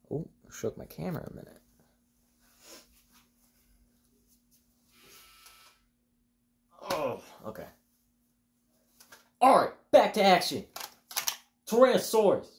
Oh, shook my camera a minute. Oh, okay. Alright, back to action. Tyrannosaurus.